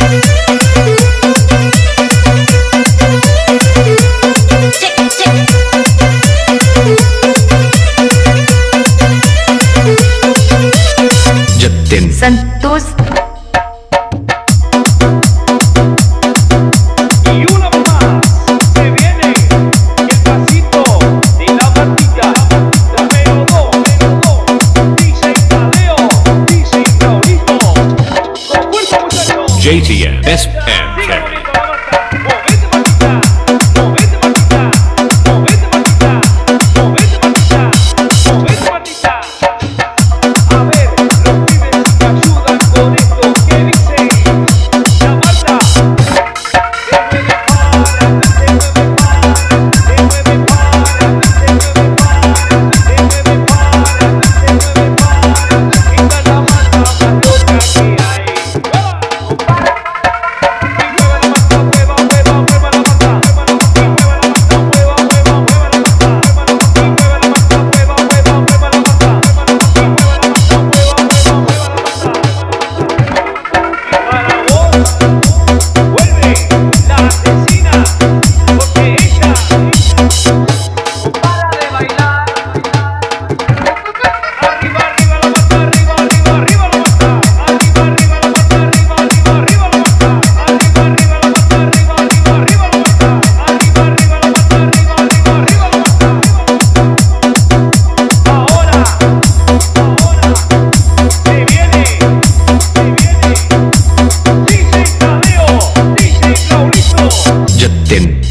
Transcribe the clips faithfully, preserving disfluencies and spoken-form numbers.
Santos. Y una vez más se viene el pasito de la patita. Número dos, número dos, D J Tadeo, D J Raulito. Con fuerza, muchachos. J T M S P N Siga bonito la marca. Movete, Martita. Movete, Martita. Movete, Martita. Movete, Martita. Movete, Martita. A ver, los pibes me ayudan con esto. ¿Qué dice? La Marta. Se mueve para, se mueve para, se mueve para, se mueve para, se mueve para, se mueve para. Esta es la Marta más loca que hay. Justin.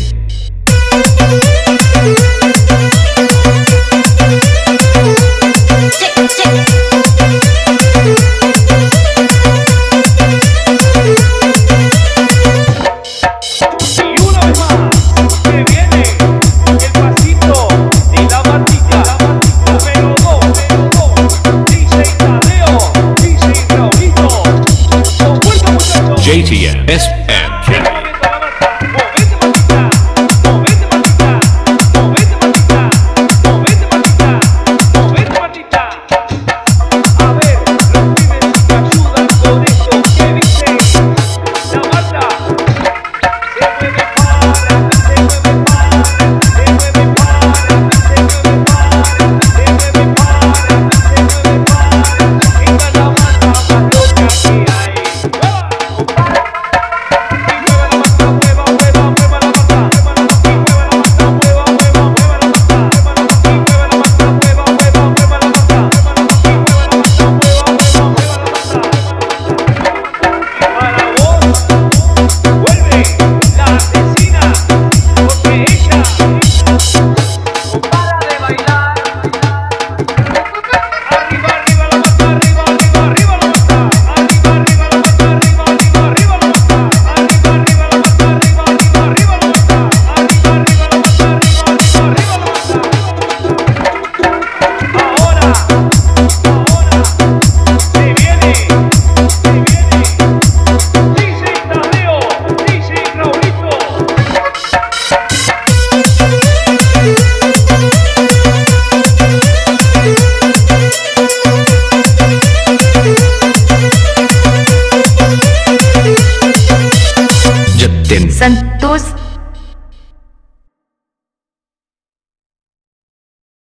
Y una vez más se viene el pasito de la Martita. Número dos, número dos, D J Tadeo, D J Raulito. Con fuerza, muchachos. J T M S P N